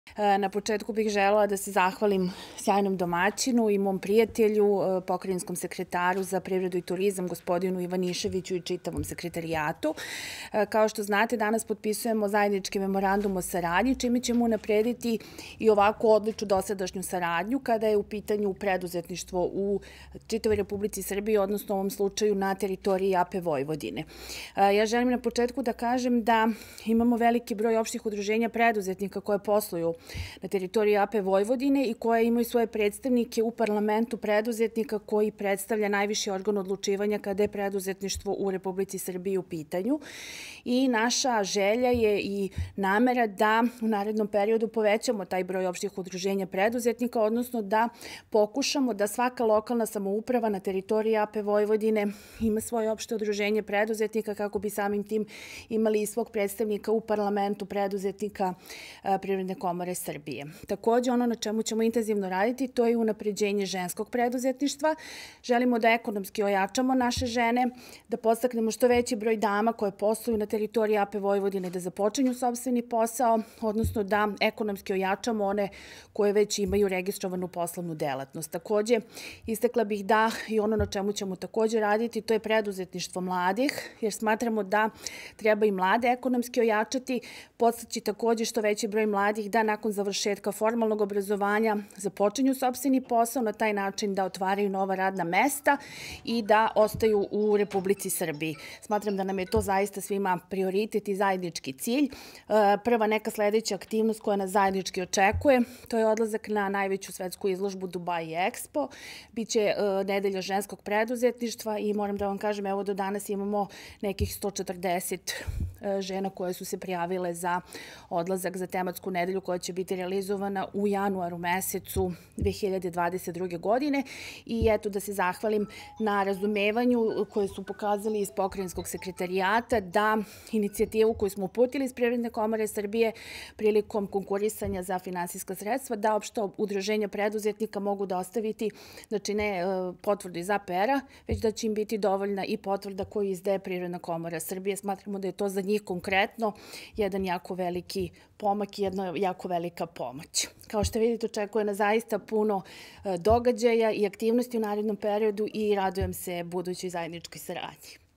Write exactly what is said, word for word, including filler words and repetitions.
Na početku bih želela da se zahvalim sjajnom domaćinu i mom prijatelju, pokrajinskom sekretaru za privredu i turizam, gospodinu Ivaniševiću i čitavom sekretarijatu. Kao što znate, danas potpisujemo zajednički memorandum o saradnji, čime ćemo unaprediti i ovako odličnu dosadašnju saradnju kada je u pitanju preduzetništvo u čitavoj Republici Srbiji, odnosno u ovom slučaju na teritoriji A P Vojvodine. Ja želim na početku da kažem da imamo veliki broj opštih udruženja preduzetnika koje posluju na teritoriji A P Vojvodine i koje imaju svoje predstavnike u parlamentu preduzetnika koji predstavlja najviši organ odlučivanja kada je preduzetništvo u Republici Srbiji u pitanju. I naša želja je i namera da u narednom periodu povećamo taj broj opštih udruženja preduzetnika, odnosno da pokušamo da svaka lokalna samouprava na teritoriji A P Vojvodine ima svoje opšte udruženje preduzetnika kako bi samim tim imali i svog predstavnika u parlamentu preduzetnika Privredne komore Srbije. Takođe, ono na čemu ćemo intenzivno raditi, to je unapređenje ženskog preduzetništva. Želimo da ekonomski ojačamo naše žene, da podstaknemo što veći broj dama koje posluju na teritoriji A P Vojvodine da započinju sopstveni posao, odnosno da ekonomski ojačamo one koje već imaju registrovanu poslovnu delatnost. Takođe, istakla bih da i ono na čemu ćemo takođe raditi, to je preduzetništvo mladih, jer smatramo da treba i mlade ekonomski ojačati, podstaći takođe što veći broj mladih da nakon završetka formalnog obrazovanja započinju sopstveni posao, na taj način da otvaraju nova radna mesta i da ostaju u Republici Srbiji. Smatram da nam je to zaista svima prioritet i zajednički cilj. Prva neka sledeća aktivnost koja nas zajednički očekuje, to je odlazak na najveću svetsku izložbu Dubai Expo. Biće nedelja ženskog preduzetništva i moram da vam kažem, evo do danas imamo nekih sto četrdeset žena koje su se prijavile za odlazak za tematsku nedelju koja će biti realizovana u januaru mesecu dve hiljade dvadeset druge. godine i eto da se zahvalim na razumevanju koje su pokazali iz pokrajinskog sekretarijata da inicijativu koju smo uputili iz Privredne komore Srbije prilikom konkurisanja za finansijska sredstva, da opšta udruženja preduzetnika mogu dostaviti, znači ne potvrdu iz A P R-a, već da će im biti dovoljna i potvrda koju izdaje Privredna komora Srbije. Smatramo da je to za njih konkretno jedan jako veliki pomak i jedna jako velika pomoć. Kao što vidite, očekuje nas zaista puno događaja i aktivnosti u narednom periodu i radujem se budućoj zajedničkoj saradnji.